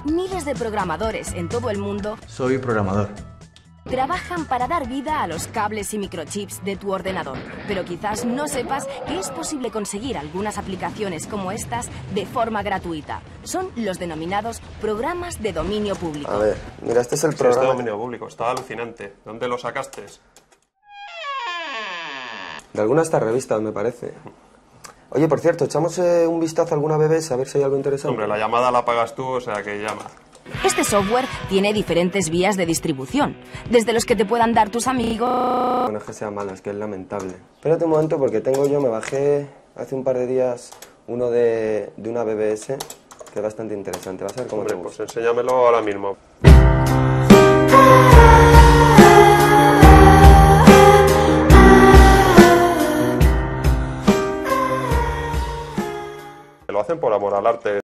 Miles de programadores en todo el mundo Soy programador. trabajan para dar vida a los cables y microchips de tu ordenador, pero quizás no sepas que es posible conseguir algunas aplicaciones como estas de forma gratuita. Son los denominados programas de dominio público. A ver, mira, este es el Sí, programa. este dominio público, está alucinante. ¿Dónde lo sacaste? De alguna de estas revistas, me parece. Oye, por cierto, echamos un vistazo a alguna BBS a ver si hay algo interesante. Hombre, la llamada la pagas tú, o sea que llama. Este software tiene diferentes vías de distribución, desde los que te puedan dar tus amigos. No es que sea malo, es que es lamentable. Espérate un momento porque me bajé hace un par de días uno de una BBS que es bastante interesante. Vas a ver cómo Hombre, te pues gusta. enséñamelo ahora mismo. Lo hacen por amor al arte.